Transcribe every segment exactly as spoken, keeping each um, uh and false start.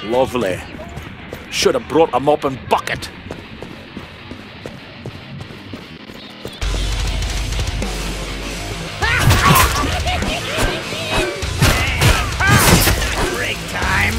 Lovely. Should have brought a mop and bucket. Break time.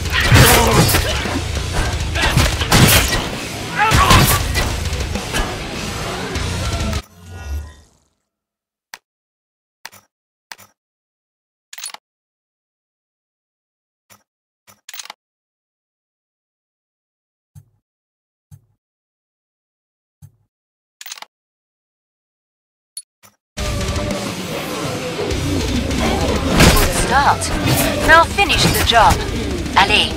Start. Now finish the job. Allez.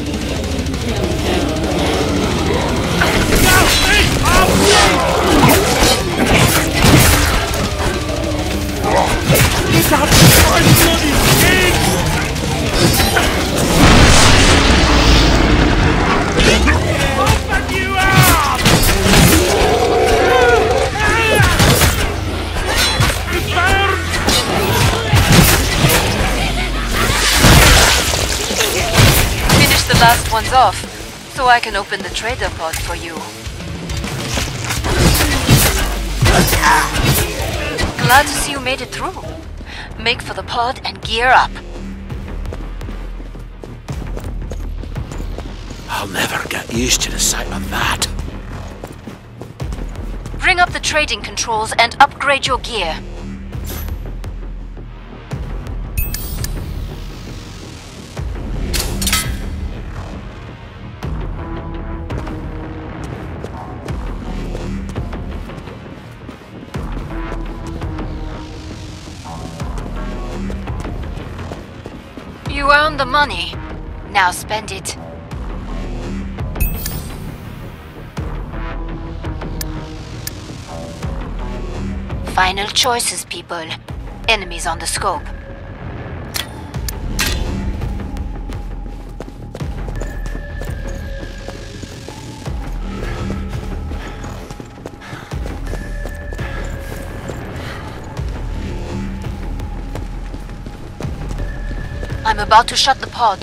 Get out of my bloody cage! Open you up! Finish the last ones off, so I can open the trader pod for you. Glad to see you made it through. Make for the pod and gear up. I'll never get used to the sight of that. Bring up the trading controls and upgrade your gear. You earned the money. Now spend it. Final choices, people. Enemies on the scope. I'm about to shut the pod.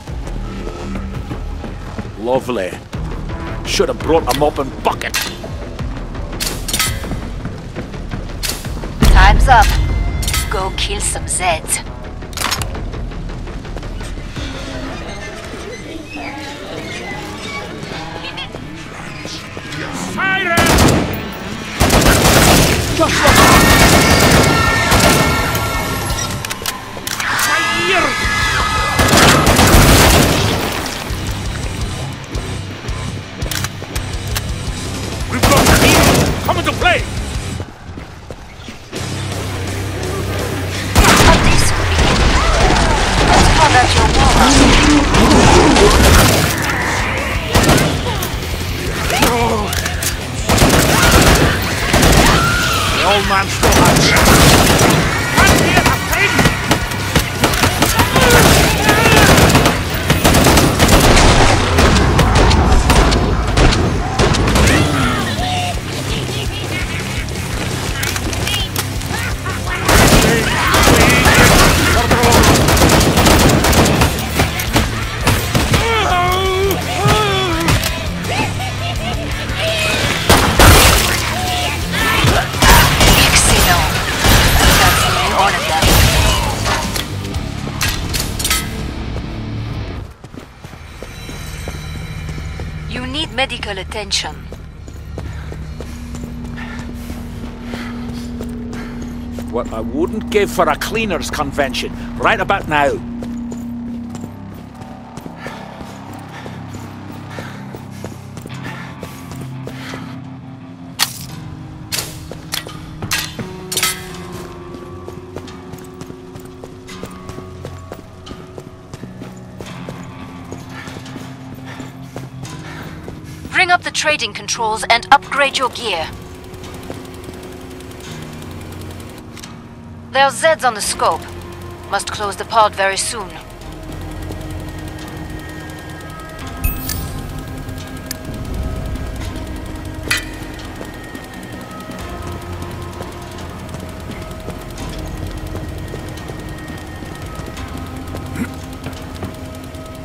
Lovely. Should have brought a mop and bucket. Time's up. Go kill some Zeds. Siren! Just like My ears! We've got the team! Come into play! At least we begin. Let's call that your The old man still has Can't hear the thing! You need medical attention. what I wouldn't give for a cleaners convention right about now. Bring up the trading controls and upgrade your gear. There are Zeds on the scope. Must close the pod very soon.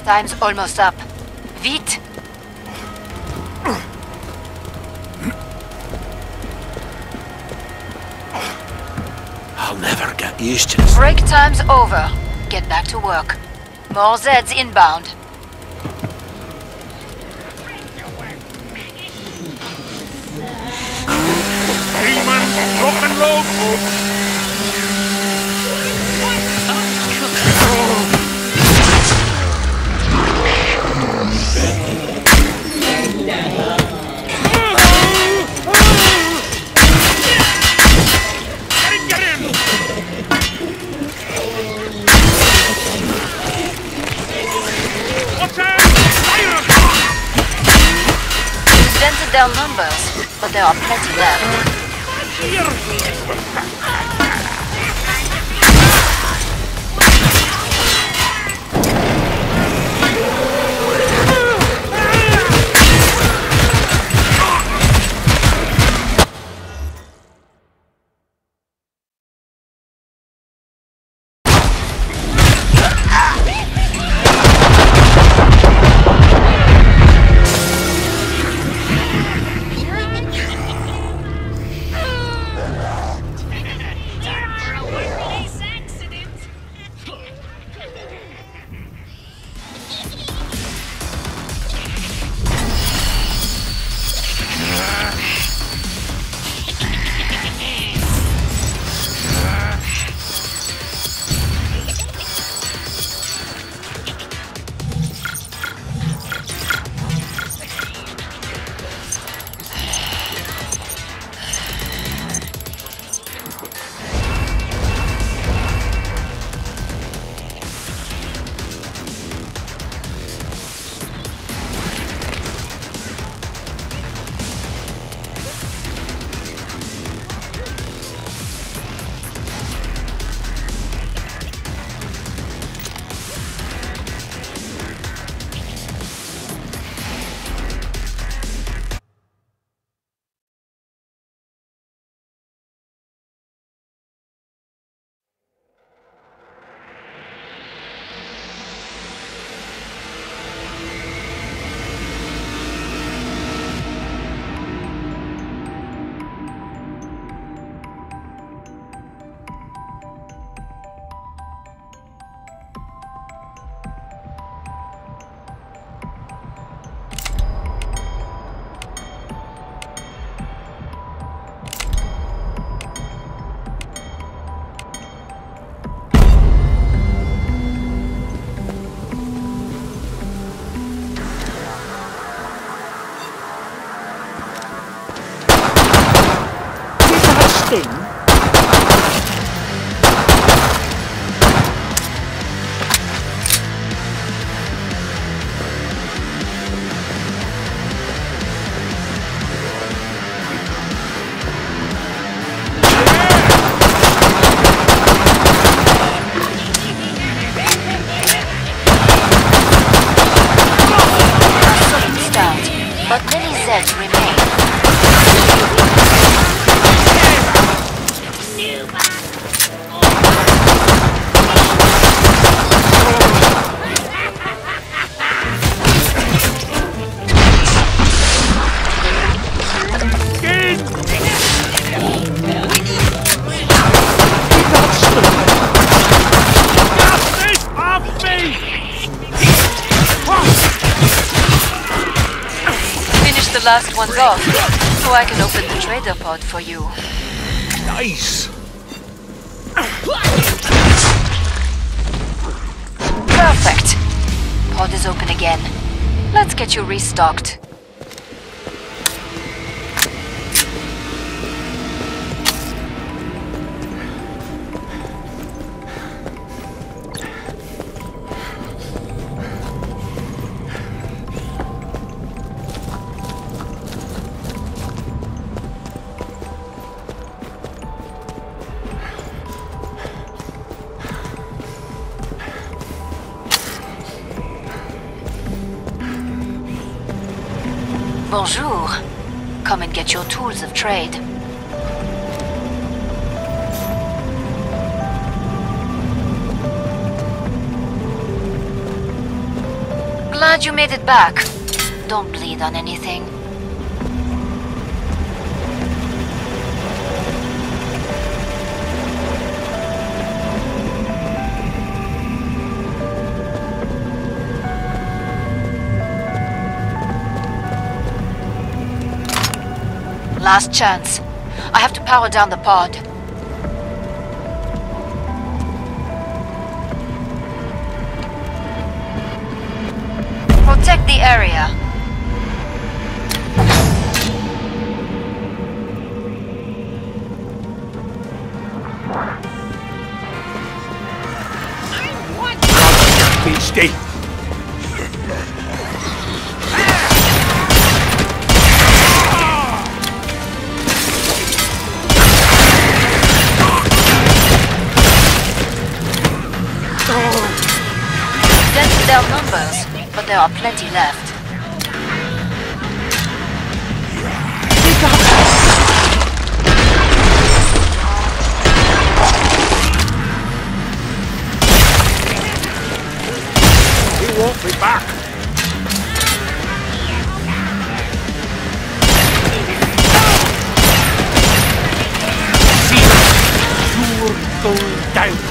Time's almost up. Vite! I'll never get used to this. Break time's over. Get back to work. More Zeds inbound. Demon, rock and roll, folks. Get him! Watch out! Fire! We've dented down numbers, but there are plenty left. But many Zeds remain. The last one's off, so I can open the trader pod for you. Nice! Perfect! Pod is open again. Let's get you restocked. Bonjour. Come and get your tools of trade. Glad you made it back. Don't bleed on anything. Last chance. I have to power down the pod. Protect the area. Please stay. Dented their numbers, but there are plenty left. He won't be back. See, you're going down.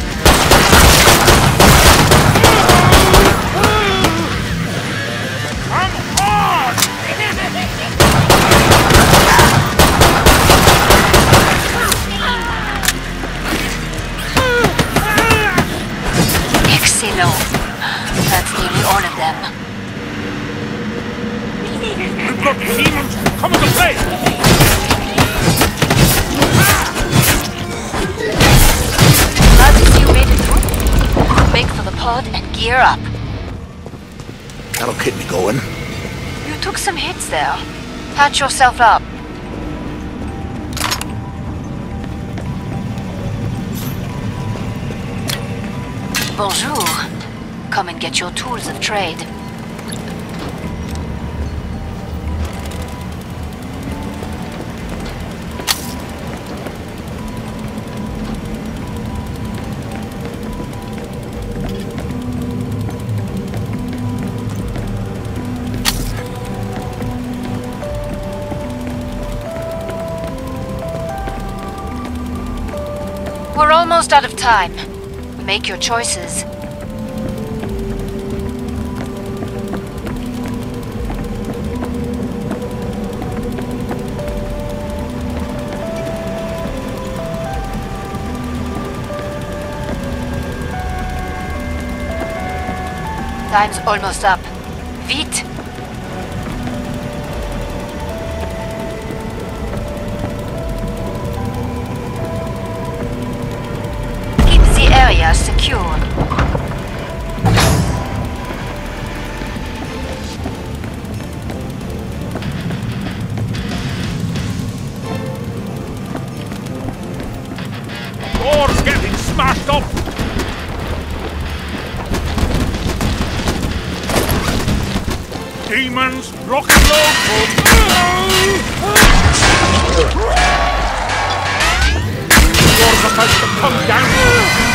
That's nearly all of them. We've got demons coming to play! Glad to see you made it through. Make for the pod and gear up. That'll keep me going. You took some hits there. Patch yourself up. Bonjour. Come and get your tools of trade. We're almost out of time. Make your choices. Time's almost up. Vite! Keep the area secure. Door's getting smashed up! Demons, rock and roll! Door's about to come down!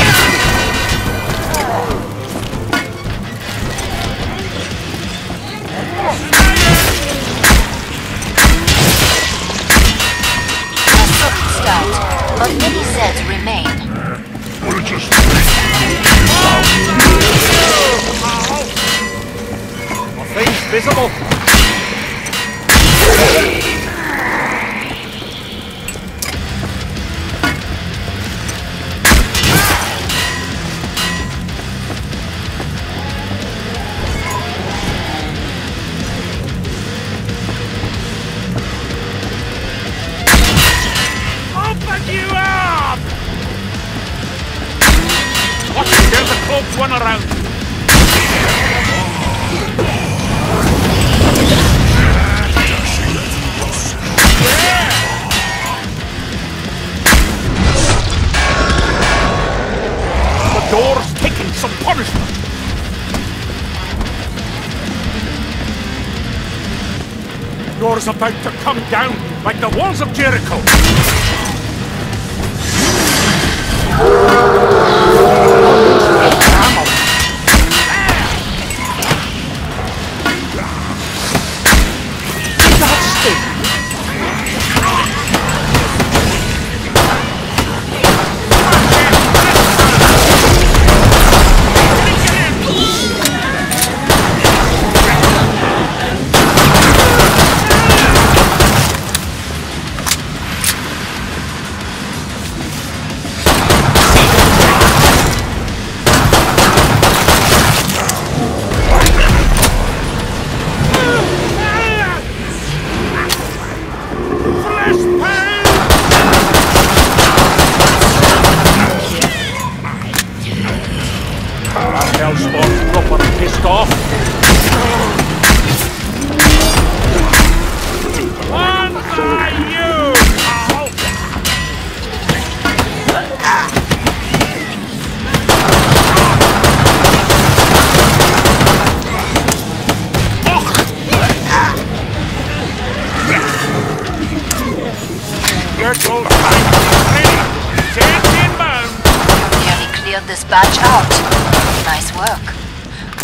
Scout, but many Zeds remain. We're just Things visible! open you up! Watch, there's a cloaked one around! Door's taking some punishment! Door's about to come down like the walls of Jericho!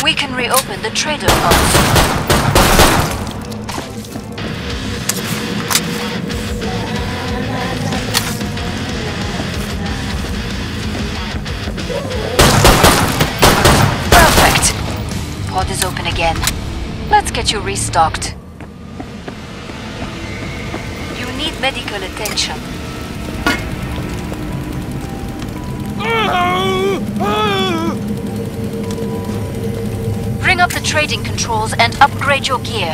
We can reopen the trader pods. Pod is open again. Let's get you restocked. You need medical attention. Bring up the trading controls and upgrade your gear.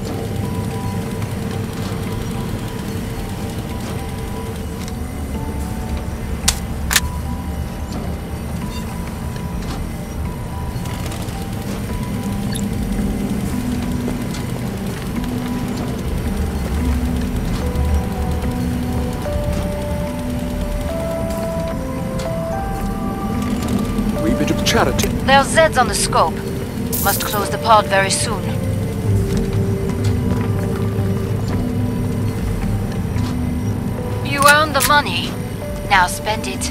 Charity. There are Zeds on the scope. Must close the pod very soon. You earned the money. Now spend it.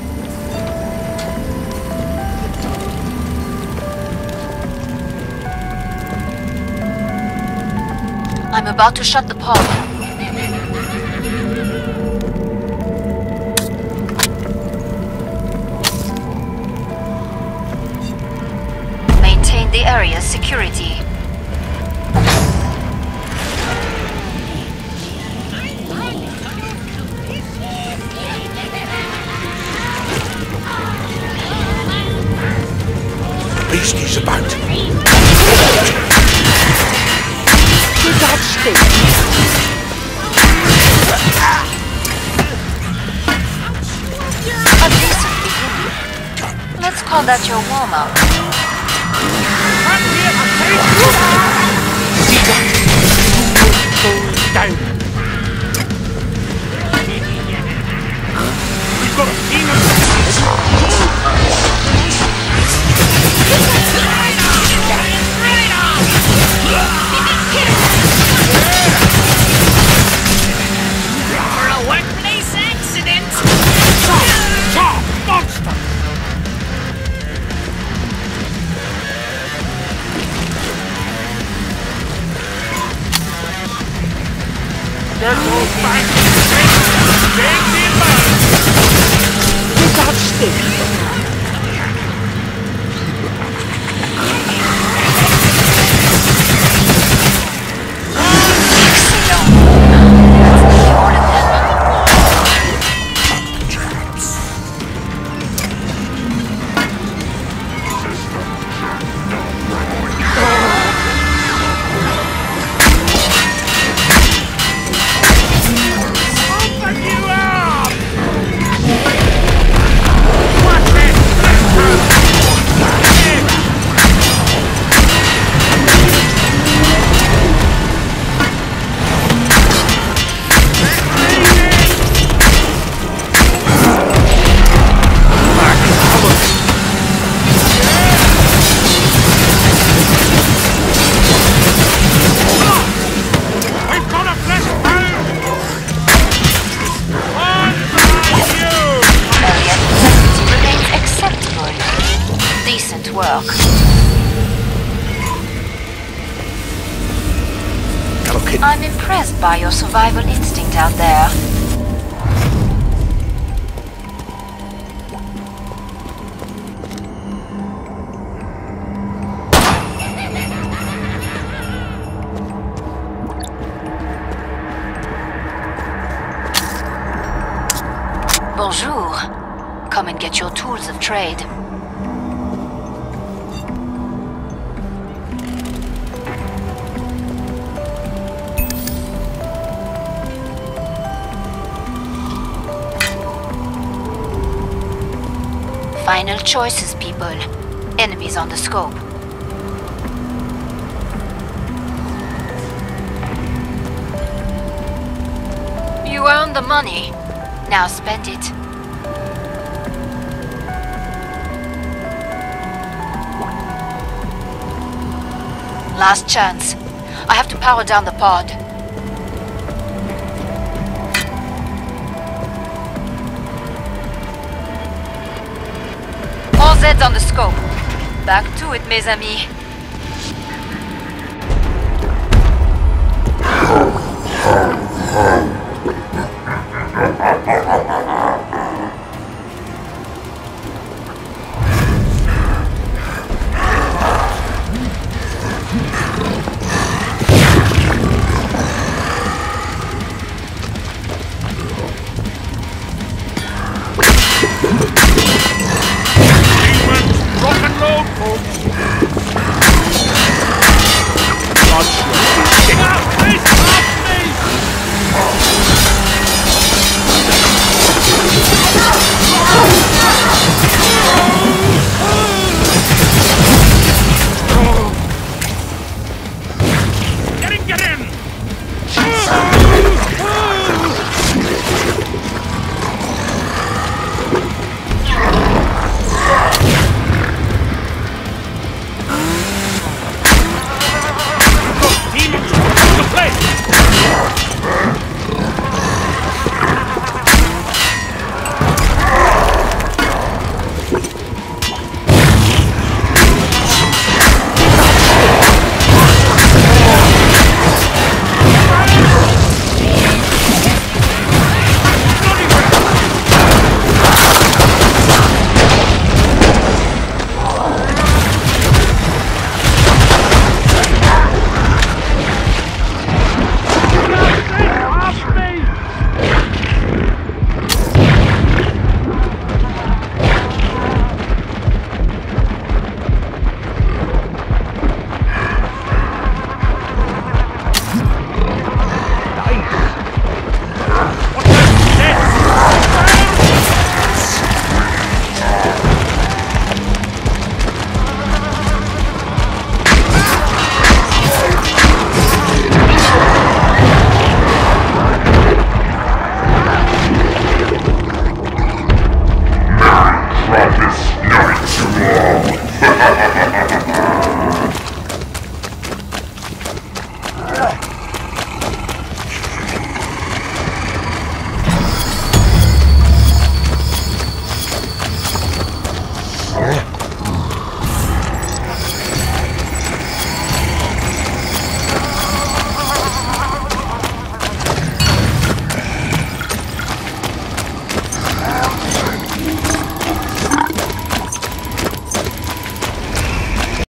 I'm about to shut the pod. The area's security. Beast is about. Keep that stick. A decent beginning. Let's call that your warm-up. Down. We've got a team of For a workplace accident. Stop! Stop! Monster! Get those back! Take the advance! Get that stick! Work. Okay. I'm impressed by your survival instinct out there. Bonjour. Come and get your tools of trade. Final choices, people. Enemies on the scope. You earned the money. Now spend it. Last chance. I have to power down the pod. All Zeds on the scope. Back to it, mes amis.